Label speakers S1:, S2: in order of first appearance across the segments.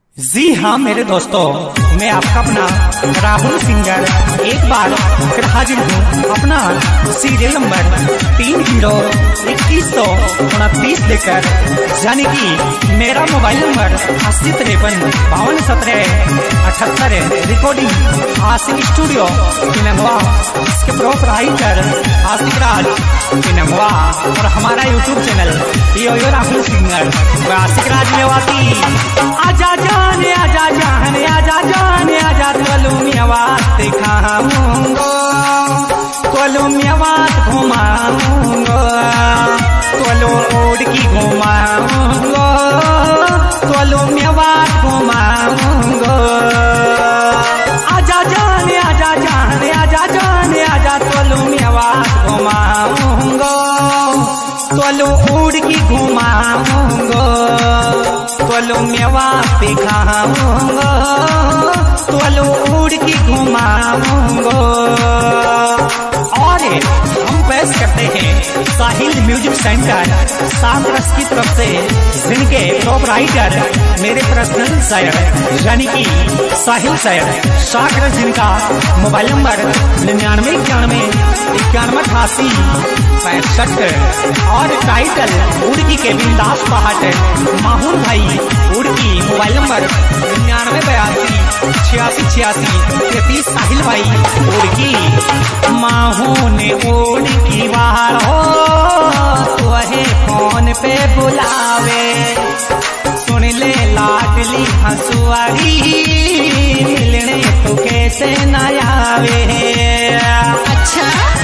S1: जी हाँ मेरे दोस्तों, मैं आपका अपना राहुल सिंगर एक बार फिर हाजिर हूँ अपना सीरियल नंबर 302129 लेकर, यानी कि मेरा mobile number 8053521778 recording Ashiq studio पिनंगवा। इसके प्रोपराइटर आशिक राज पिनंगवा और हमारा यूट्यूब चैनल यो राहुल सिंगर आशिक राज मेवाती। आजा जाने आजा जाने आजा जाने आजा तोलू मेवात खाऊंगो, तोलू मेवात घुमाऊंगो, तोलू ओढ़ की घुमाऊंगो, तोलू मेवात घुमाऊंगो। आजा जाने आजा जाने आजा जाने आजा तोलू मेवात घुमाऊंगो, तोलू ओढ़ की घुमाऊंगो, तोलू मेवात खाऊंगो, तोलू उड़ की घुमाऊंगो। और हम पेश करते हैं साहिल म्यूजिक सेंटर सामरस की तरफ से, जिनके प्रोपराइटर मेरे पर्सनल शायर यानी कि साहिल शायर शाकरस, जिनका मोबाइल नंबर 9991918865 और टाइटल उड़की के बिंदास पहाड़ माहून भाई उड़की, मोबाइल नंबर 9982868633 साहिल भाई उड़की। माहून उड़की बाहर हो तो वही फोन पे बुलावे, सुन ले लाडली हंसुआरी मिलने तो कैसे न आवे। अच्छा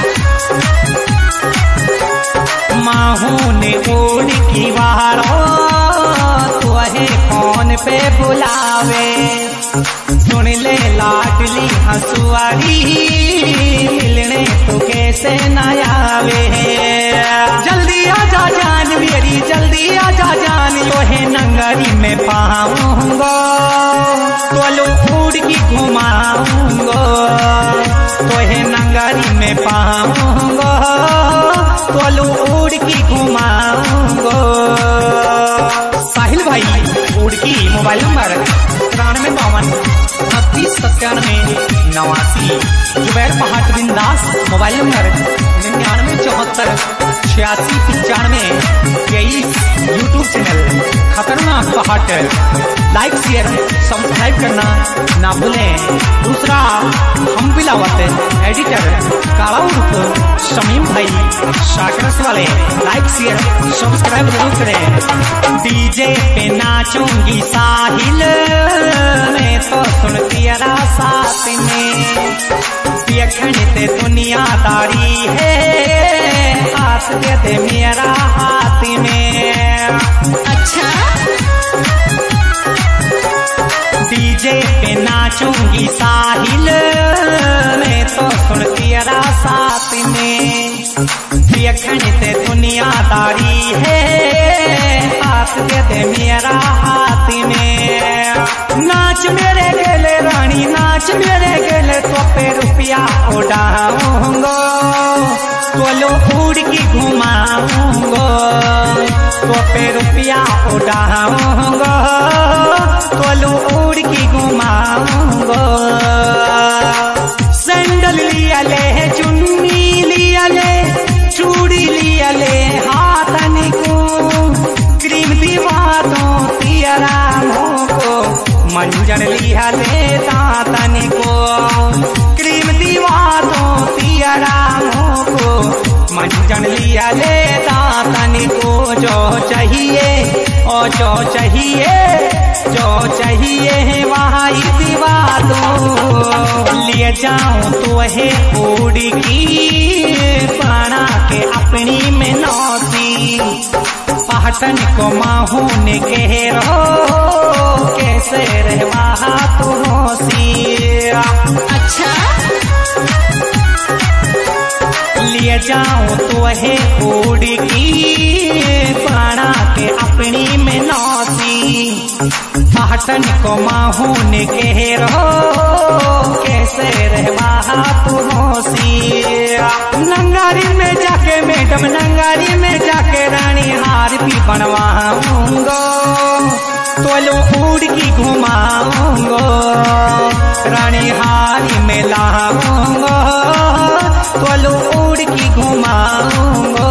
S1: माहून उड़की बाहर हो तो वही फोन पे बुलावे, सुन ले लाडली हंसुआरी मिलने तो कैसे न आवे। जल्दी आजा जान मेरी जल्दी आजा जान, तोहे नंगरी में पाऊंगो, तोलू उड़ की घुमाऊंगो, तोहे नंगरी में पाऊंगो, तोलू उड़ की घुमाऊंगो। साहिल भाई उड़की, मोबाइल नंबर 9352299789। जुबैर पहाड़ बिंदास, मोबाइल नंबर 9974869523। यूट्यूब चैनल खतरनाक पहाड़, लाइक शेयर सब्सक्राइब करना ना भूलें। दूसरा हम बिलावत एडिटर काला उर्फ शमीम भाई शाकरस वाले, लाइक शेयर सब्सक्राइब जरूर करें। डीजे पे नाचूंगी साहिल मैं तो सुन तेरा साथ में, देखने दुनियादारी है हाथ दे दे मेरा हाथ में। अच्छा डीजे पे नाचूंगी साहिल मैं तो सुन तेरा साथ में, देखने दुनियादारी है हाथ दे दे मेरा हाथ में। नाच मेरे गेले रानी नाच मेरे गेले, तो पे रुपया उड़ाऊंगो, तोलू उड़ की घुमाऊंगो, तो पे रुपया उड़ाऊंगो, तोलू उड़ की घुमाऊंगो। सैंडल लिया ले चुन्नी लिया ले चूड़ी लिया ले हाथन को, क्रीम दीवारों तियरा को, मंजन लिया ले दातन को, क्रीम दीवारों तियरा को, मंजन लिया ले दातन को। जो चाहिए ओ जो चाहिए वहाँ दीवारों लिए जाऊं तो है उड़ की बना के अपनी में नौती। पहटन को माहून कह रहो कैसे रहवा तो होसी। अच्छा लिए जाऊं तो है उड़ की बना के अपनी में नौती। पहटन को माहून कह रहो कैसे रहवा तो होसी। नंगारी में जाके मैडम नंगारी में जाके रानी हार भी बनवाऊंगो, तोलो उड़ की घुमाऊंगो, रानी हारी में लाऊंगो, तोलो उड़ की घुमाऊंगो।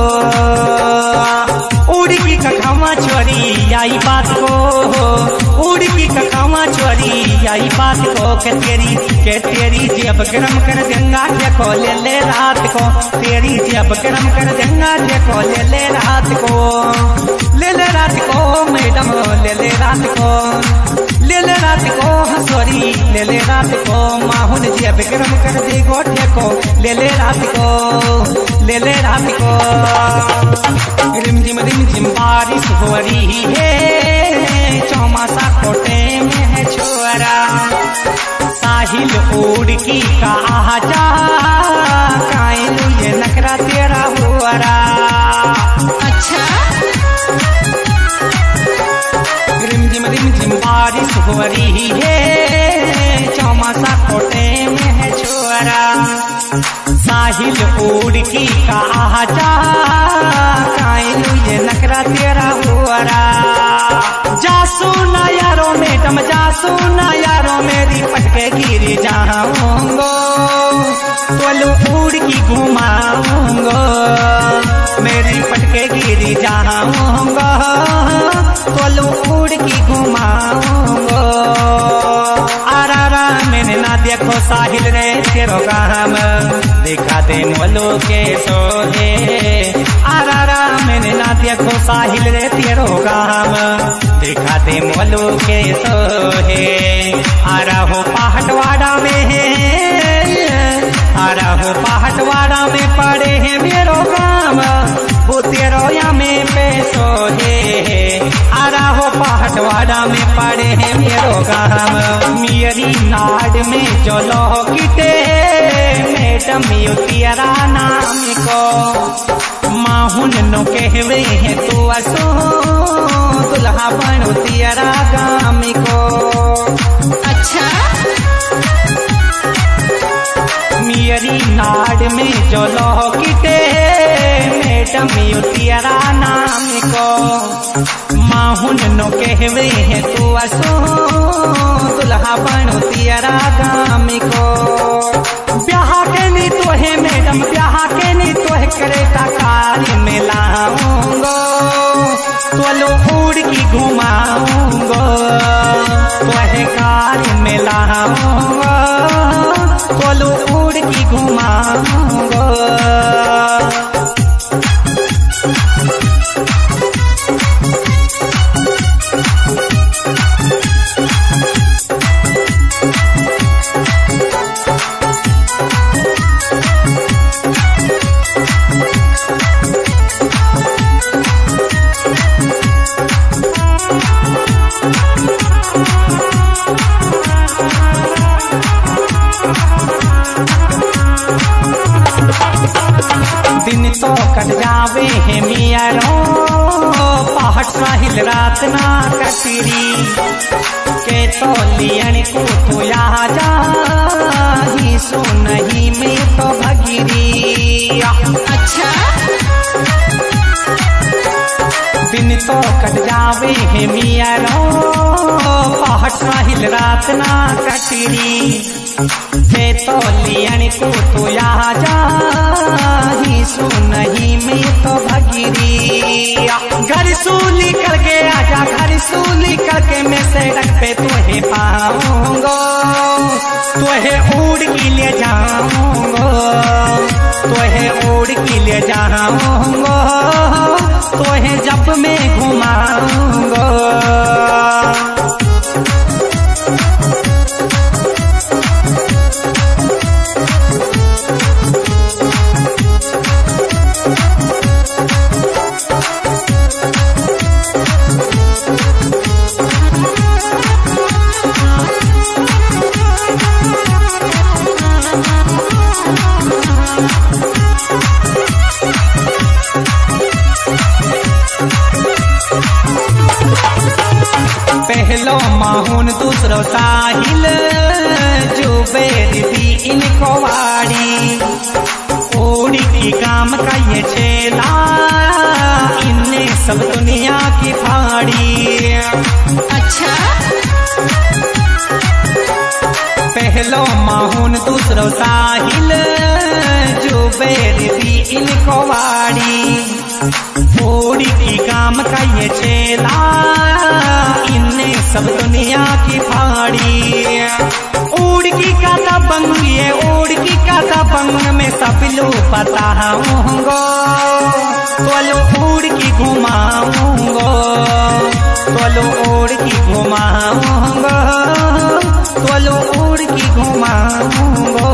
S1: उड़ की कखावा छोरी आई बात को, उड़ की कखावा छोरी आई बात को, के तेरी जेब गरम कर देंगा देखो ले रात को, तेरी जेब गरम कर देंगा देखो ले रात को, ले रात को मैडम ले रात को, ले रात को हंसोरी ले रात को, माहुन जेब गरम कर दे गोठे को ले रात को, ले रात को। रिम झिम बारिश हो रही है, चौमासा कोटे में है छोरा, साहिल उड़ की कहा जा, कायलू ये नखरा तेरा हुआरा।
S2: अच्छा
S1: रिम झिम बारिश हो रही है, चौमासा कोटे में है छोरा, साहिल उड़ की कहा जा, कायलू ये नखरा तेरा हुआरा। जासू ना यारो मैडम जासू ना यारो, मेरी पटके गिर जाऊंगो, तोलो उड़ की घुमाऊंगो, मेरी पटके गिर जाऊंगो, तोलो उड़ की घुमाऊंगो। आरा मैंने ना देखो साहिल रे तेरो काम, दिखा दे मोलो के सोहे, आरा मैंने ना देखो साहिल रे तेरो काम, दिखा दे मोलो के सोहे। आरा हो पहाटवाड़ा में है, आरा हो पहाटवाड़ा में पड़े हैं मेरो काम, वो तेरो या में पैसो है, आरा हो पहाटवाड़ा में पड़े हैं मेरो काम। मेरी नाड़ में जो लौकिटे मैडम यू तेरा नाम को, माहुन नो कहवे हैं तू असो, दुल्हा बनो तेरा गाम को।
S2: अच्छा
S1: मेरी नाड़ में जो लौकिटे मैडम यू तेरा नाम को, माहुन नो कहवे हैं तू असो, दुल्हा बनो तेरा गाम को। ब्याह के नी तो है मैडम ब्याह के नी तो है, करेटा कार में लाऊंगो, तोलो उड़ की घुमाऊंगो, तोहे कार में लाऊंगो, तोलो उड़ की घुमाऊंगो। दिन तो कट जावे है मियारो, पहाड़ साहिल रात ना कटरी, के तो लियन को तो या जा, ही सो नहीं में तो भगिरी।
S2: अच्छा
S1: दिन तो कट जावे है मियारो, पहाड़ साहिल रात ना कटरी, के तो लियन को तो या जा, ही सो नहीं में तो भगिरी। घर सूली करके आजा, घर सूली करके मैं सड़क पे तुहे पाऊंगो, तुहे उड़ की ले जाऊंगो, तुहे उड़ की ले जाऊंगो, तुहे जब मैं घुमाऊंगो। पहलो माहुन दूसरो साहिल, जुबेर दी इनको वाड़ी, उड़ की काम का ये चेला, इनने सब दुनिया की फाड़ी।
S2: अच्छा
S1: पहलो माहौन दूसरो साहिल, जो बेर दी इनको वाड़ी। उड़ की काम का ये चेला, इनने सब दुनिया की फाड़ी। उड़ की काता बंग, ये उड़ की काता बंग में सब लोग पता होंगो। तोलो उड़ की घुमाऊंगो, तोलो उड़ की घुमाऊंगो, तोलो उड़ की घुमाऊंगो।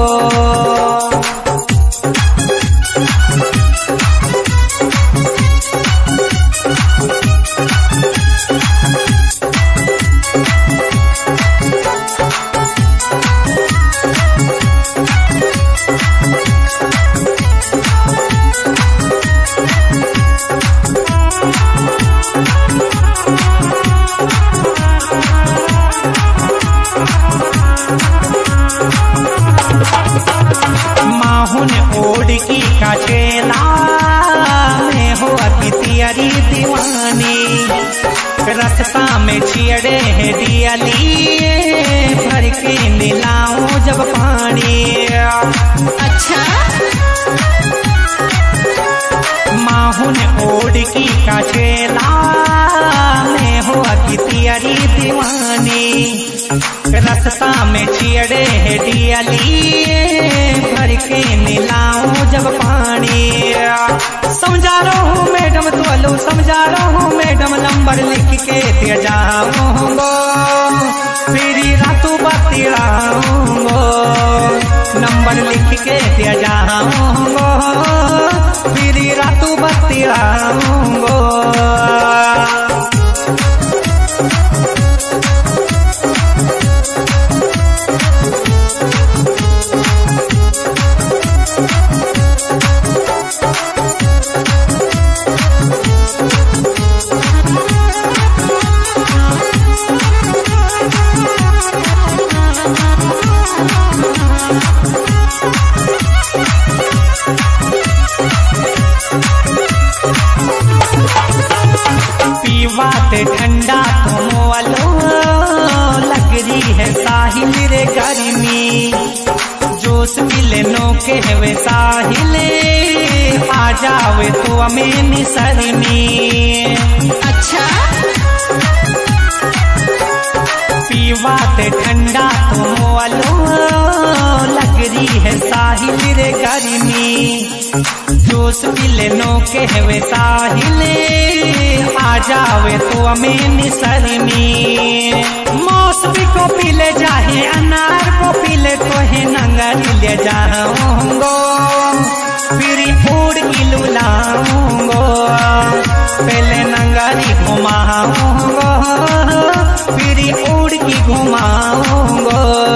S1: ओड़ की का चेला में हो तियरी दीवानी। रास्ता में छिड़े है दियाली, भर के मिलाऊं जब पानी।
S2: अच्छा
S1: माहुन ओड़ की का चेला में हो तियरी दीवानी। रास्ता में छिड़े है दियाली, भर के मिलाऊं जब पानी। समझा रहा हूँ मैडम तोलो, समझा रहा हूँ मैडम नंबर लिख के दे जाऊंगो। फिर रातों बतियाऊंगो, नंबर लिख के दे जाऊंगो। फिर रातों बतियाऊंगो। पीवाते ठंडा तुम वालो, लग रही है साहिल रे गर्मी। जोश मिले नो के वे साहिले, आ जावे तो हमें निसरनी।
S2: अच्छा
S1: पीवाते ठंडा तुम वालो, लग रही है साहिल रे गर्मी। जोश मिले नो के वे साहिले, आ जावे तो हमें निसरनी। मौसमी को पी ले जाहे, अनार को पी ले तो है नंगर ले जाऊंगो। फिर उड़ की लुलाऊंगो, पहले नंगरी घुमाऊंगो। फिर उड़ की घुमाऊंगो।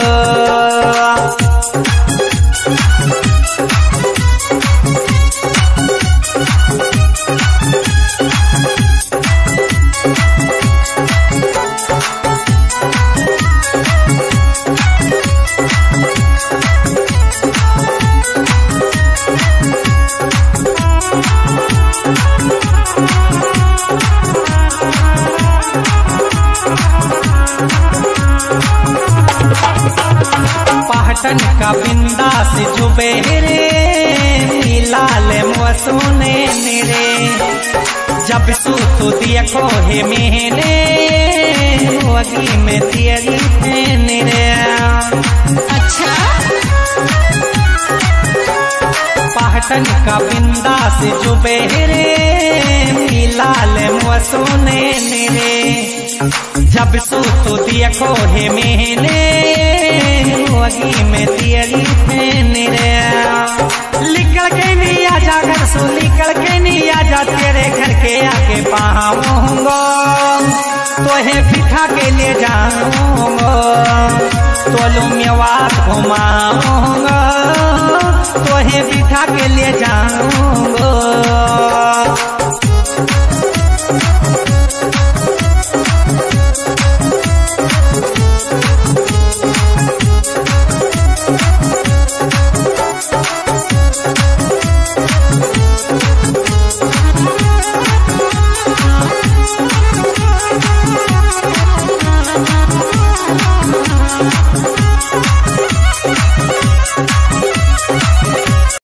S1: पाटन का बिंदास जुबेरे, मिला ले मुसुने मेरे। जब सूतु देखो है मेरे, वगी में तेरी मेरे।
S2: अच्छा
S1: पाटन का बिंदास जुबेरे, मिला ले मुसुने मेरे। जब सूतु देखो है मेरे, वगी में तेरी मेरे। निकल के नहीं आ जा घर सो, निकल के नहीं आ जा, तेरे घर के आके पाऊंगो। तोहे बिठा के ले जाऊंगो, तोलो मेवात घुमाऊंगो। तोहे बिठा के ले जाऊंगो।